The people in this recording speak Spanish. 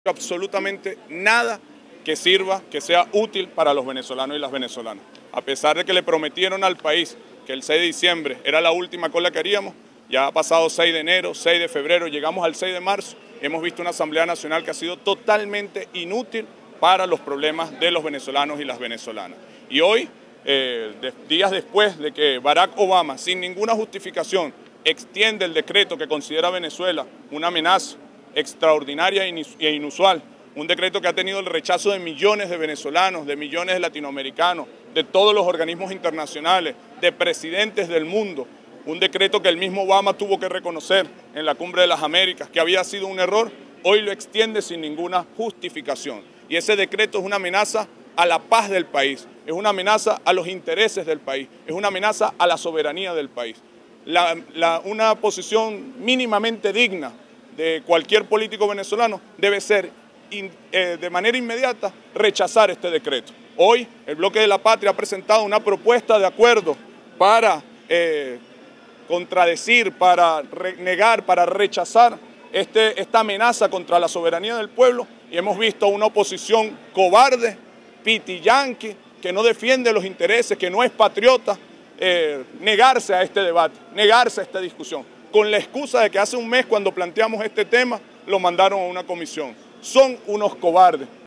absolutamente nada que sirva, que sea útil para los venezolanos y las venezolanas. A pesar de que le prometieron al país que el 6 de diciembre era la última cola que haríamos, ya ha pasado 6 de enero, 6 de febrero, llegamos al 6 de marzo, hemos visto una Asamblea Nacional que ha sido totalmente inútil para los problemas de los venezolanos y las venezolanas. Y hoy, días después de que Barack Obama, sin ninguna justificación, extiende el decreto que considera a Venezuela una amenaza extraordinaria e inusual, un decreto que ha tenido el rechazo de millones de venezolanos, de millones de latinoamericanos, de todos los organismos internacionales, de presidentes del mundo, un decreto que el mismo Obama tuvo que reconocer en la Cumbre de las Américas, que había sido un error, hoy lo extiende sin ninguna justificación. Y ese decreto es una amenaza a la paz del país, es una amenaza a los intereses del país, es una amenaza a la soberanía del país. Una posición mínimamente digna de cualquier político venezolano debe ser de manera inmediata rechazar este decreto. Hoy el Bloque de la Patria ha presentado una propuesta de acuerdo para contradecir, para negar, para rechazar esta amenaza contra la soberanía del pueblo, y hemos visto una oposición cobarde, pitiyanqui, que no defiende los intereses, que no es patriota, negarse a este debate, negarse a esta discusión, con la excusa de que hace un mes cuando planteamos este tema lo mandaron a una comisión. Son unos cobardes.